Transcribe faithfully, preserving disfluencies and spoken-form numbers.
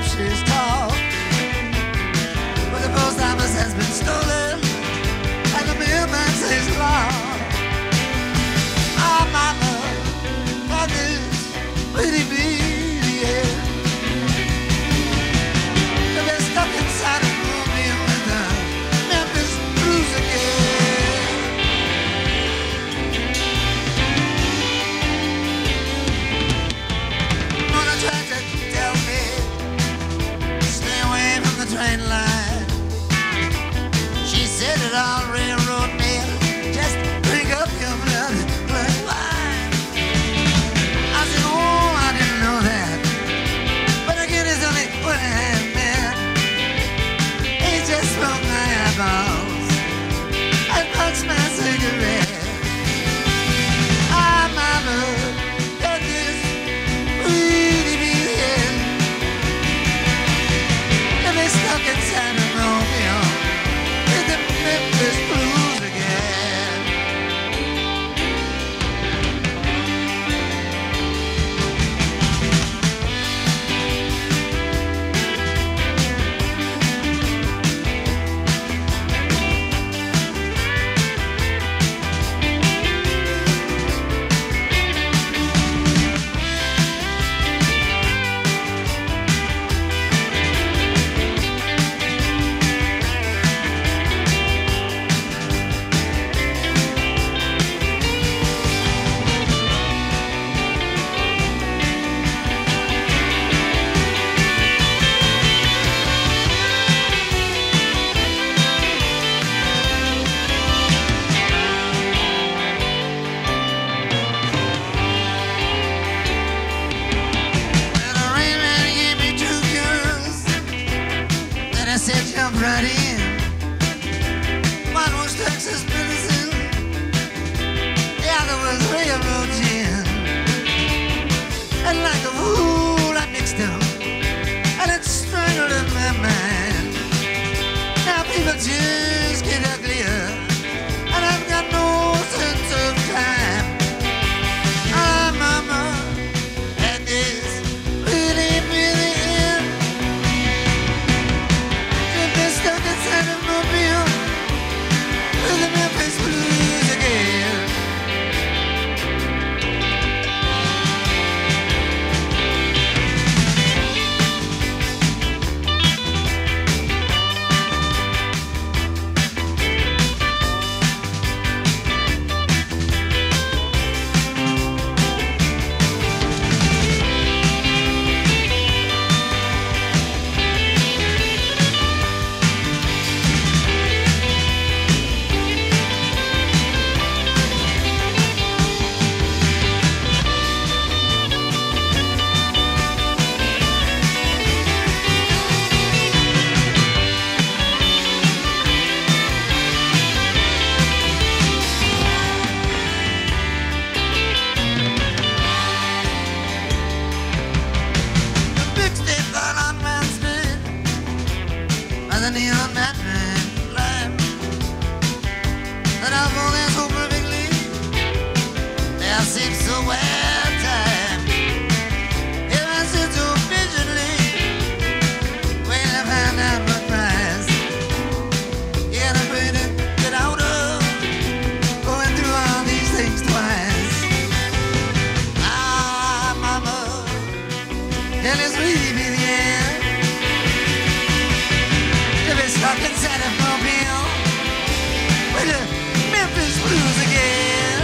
she's tall. But the post office has been stolen, and the mailman says lost. Oh, mama, got this pretty baby, yeah. They're stuck inside a movie with the Memphis blues again. Mona tried to tell me, stay away from the train line. She said it all railroad mail, just drink up your blood like wine. I said, oh, I didn't know that. But again, it's only one and a half men. He just smoked my eyeballs and punched my cigarette. Ah, mama, got this pretty big head. And they stuck inside of Romeo with the Memphis blues again. Well, the rain man gave me two girls, then I said jump right in. One was Texas medicine, the other was railroad gin. And like a fool I mixed them, and it strangled in my mind. Now people just get uglier, and I've got no sense of time. Ah, mama, and this really, really end. They've been stuck inside of Mobile with the Memphis blues again. The big state got on Wednesday by the neon madman lamp. That I fall there so perfectly, they are seem so well timed. If I sit so patiently, when I find out what price, yeah, I'm afraid to get out of going through all these things twice. Ah, mama, and it's really be the end. To be stuck inside of Mobile with the Memphis blues again.